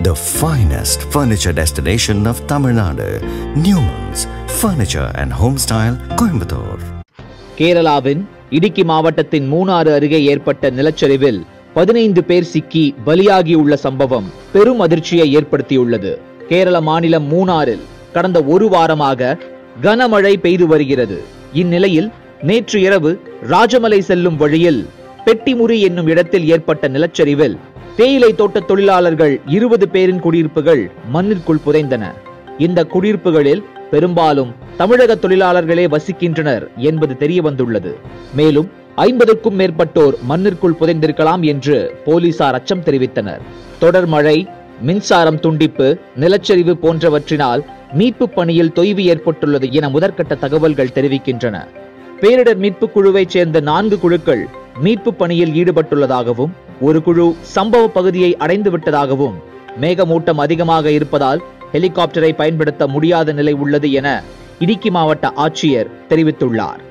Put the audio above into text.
the finest furniture destination of Tamil Nadu, Newman's Furniture and Homestyle, Coimbatore. கேரளாவின் இடுக்கி மாவட்டத்தின் மூணாறு அருகே ஏற்பட்ட நிலச்சரிவில் 15 பேர் சிக்கி பலியாகியுள்ள சம்பவம் பெரும் அதிர்ச்சியை ஏற்படுத்தியுள்ளது. கேரள மாநிலம் மூணாறில் கடந்த ஒரு வாரமாக கனமழை பெய்து வருகிறது. இந்நிலையில் நேற்று இரவு ராஜமலை செல்லும் வழியில் பெட்டிமுறி என்னும் இடத்தில் ஏற்பட்ட நிலச்சரிவில் தேயிலை தோட்ட தொழிலாளர்கள் 20 பேரின் குடியிருப்புகள் மண்ணிற்குள் புதைந்தன. இந்த குடியிருப்புகளில் பெரும்பாலும் தமிழக தொழிலாளர்களே வசிக்கின்றனர் என்பது தெரிய வந்துள்ளது. மேலும் 50க்கும் மேற்பட்டோர் மண்ணிற்குள் புதைந்திருக்கலாம் என்று போலீசார் அச்சம் தெரிவித்தனர். தொடர் மழை, மின்சாரம் துண்டிப்பு, நிலச்சரிவு போன்றவற்றினால் மீட்பு பணியில் தொய்வு ஏற்பட்டுள்ளது என முதற்கட்ட தகவல்கள் தெரிவிக்கின்றன. பேரிடர் மீட்பு குழுவைச் சேர்ந்த 4 குழுக்கள் மீட்பு பணியில் ஈடுபட்டுள்ளதாகவும் ஒரு குழு சம்பவ பகுதியை அடைந்து விட்டதாகவும் மேகமூட்டம் அதிகமாக இருப்பதால் ஹெலிகாப்டரை பயன்படுத்த முடியாத நிலை உள்ளது என இடுக்கி மாவட்ட ஆட்சியர் தெரிவித்துள்ளார்.